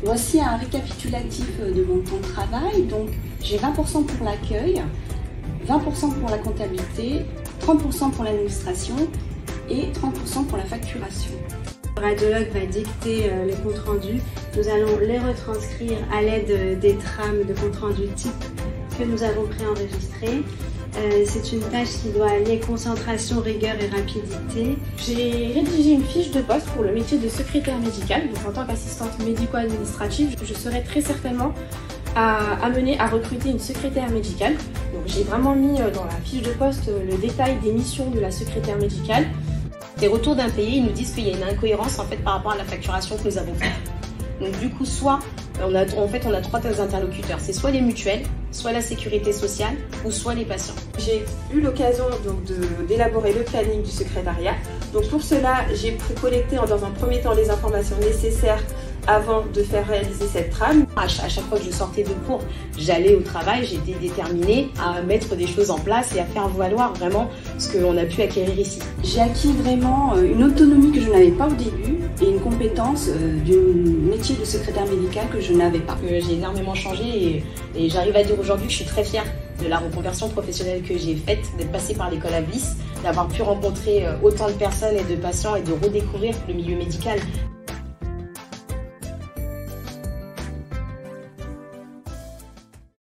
Voici un récapitulatif de mon temps de travail. Donc, j'ai 20% pour l'accueil, 20% pour la comptabilité, 30% pour l'administration et 30% pour la facturation. Le radiologue va dicter les comptes rendus. Nous allons les retranscrire à l'aide des trames de comptes rendus type que nous avons préenregistrées. C'est une tâche qui doit allier concentration, rigueur et rapidité. J'ai rédigé une fiche de poste pour le métier de secrétaire médicale. Donc en tant qu'assistante médico-administrative, je serai très certainement amenée à recruter une secrétaire médicale. Donc j'ai vraiment mis dans la fiche de poste le détail des missions de la secrétaire médicale. Les retours d'impayés, ils nous disent qu'il y a une incohérence en fait par rapport à la facturation que nous avons faite. Donc du coup, soit on a trois interlocuteurs, c'est soit les mutuelles, soit la sécurité sociale ou soit les patients. J'ai eu l'occasion d'élaborer le planning du secrétariat. Donc pour cela, j'ai collecté dans un premier temps les informations nécessaires avant de faire réaliser cette trame. À chaque fois que je sortais de cours, j'allais au travail, j'étais déterminée à mettre des choses en place et à faire valoir vraiment ce qu'on a pu acquérir ici. J'ai acquis vraiment une autonomie que je n'avais pas au début et une compétence du métier de secrétaire médical que je n'avais pas. J'ai énormément changé et j'arrive à dire aujourd'hui que je suis très fière de la reconversion professionnelle que j'ai faite, d'être passée par l'école Ablis, d'avoir pu rencontrer autant de personnes et de patients et de redécouvrir le milieu médical.